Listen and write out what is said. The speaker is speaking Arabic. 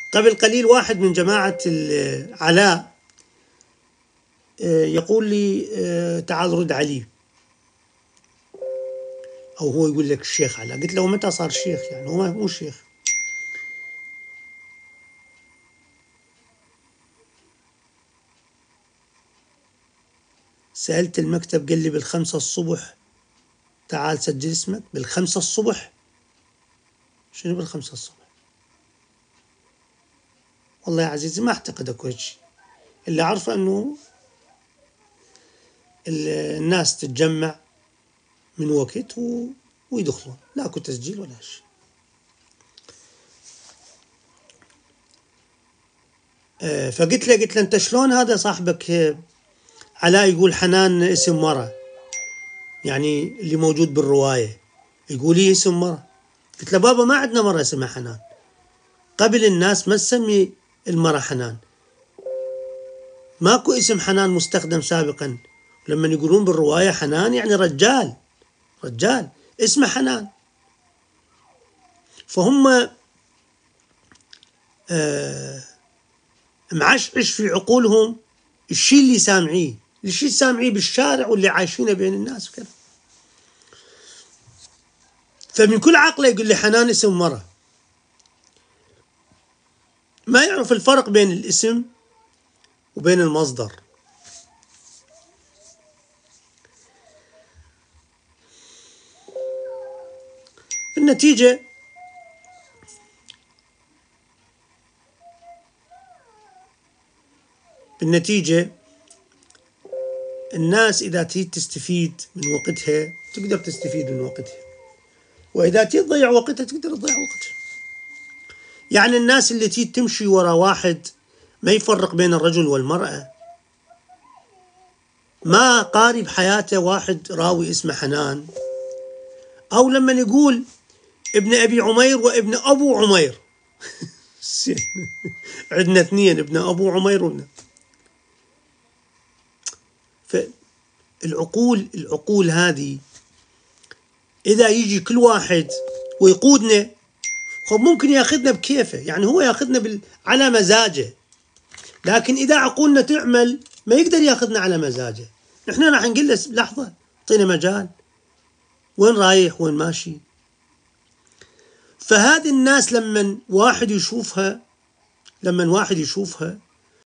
قبل قليل واحد من جماعة علاء يقول لي تعال رد علي، أو هو يقول لك الشيخ علاء. قلت له متى صار شيخ؟ يعني هو مو شيخ. سألت المكتب قال لي بال5 الصبح تعال سجل اسمك. بال5 الصبح؟ شنو بال5 الصبح؟ والله يا عزيزي ما أعتقد أكو شيء، اللي أعرفه أنه الناس تتجمع من وقت ويدخلون، لا أكو تسجيل ولا شيء. فقلت له أنت شلون هذا صاحبك علاء يقول حنان اسم مرة، يعني اللي موجود بالرواية يقول لي اسم مرة. قلت له بابا ما عندنا مرة اسمها حنان، قبل الناس ما تسمي المرة حنان، ماكو اسم حنان مستخدم سابقا. لما يقولون بالرواية حنان يعني رجال اسمه حنان. فهم معشعش في عقولهم الشيء اللي سامعيه بالشارع واللي عايشينه بين الناس وكذا. فمن كل عقله يقول لي حنان اسم مرة، ما يعرف الفرق بين الاسم وبين المصدر. بالنتيجة الناس إذا تريد تستفيد من وقتها تقدر تستفيد من وقتها، وإذا تريد تضيع وقتها تقدر تضيع وقتها. يعني الناس اللي تريد تمشي وراء واحد ما يفرق بين الرجل والمرأة، ما قارب حياته واحد راوي اسمه حنان، أو لما نقول ابن أبي عمير وابن أبو عمير عندنا اثنين، ابن أبو عمير وابن. فالعقول هذه إذا يجي كل واحد ويقودنا، ممكن ياخذنا بكيفه، يعني هو ياخذنا على مزاجه، لكن إذا عقولنا تعمل ما يقدر ياخذنا على مزاجه. نحن راح نقول له لحظة اعطينا مجال، وين رايح وين ماشي. فهذه الناس لما واحد يشوفها